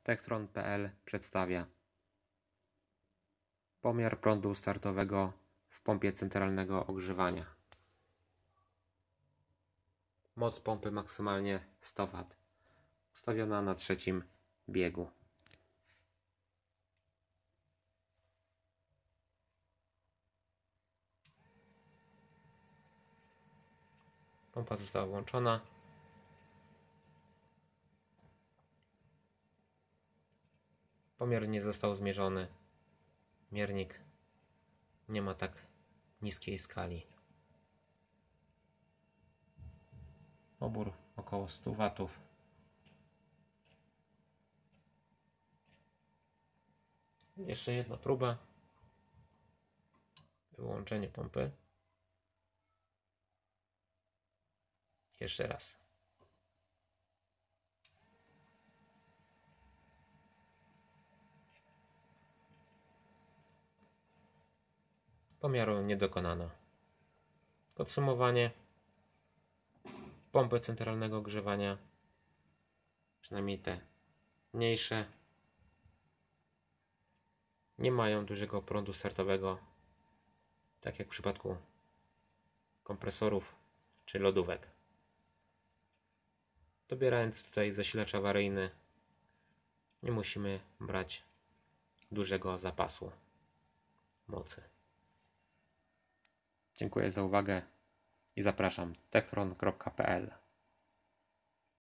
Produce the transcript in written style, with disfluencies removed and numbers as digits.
Techtron.pl przedstawia pomiar prądu startowego w pompie centralnego ogrzewania. Moc pompy maksymalnie 100 W. Ustawiona na 3. biegu. Pompa została włączona. Pomiar nie został zmierzony. Miernik nie ma tak niskiej skali. Pobór około 100 W. Jeszcze jedna próba. Wyłączenie pompy. Jeszcze raz. Pomiaru nie dokonano. Podsumowanie. Pompy centralnego ogrzewania, przynajmniej te mniejsze, nie mają dużego prądu startowego, tak jak w przypadku kompresorów czy lodówek. Dobierając tutaj zasilacz awaryjny, nie musimy brać dużego zapasu mocy. Dziękuję za uwagę i zapraszam techtron.pl.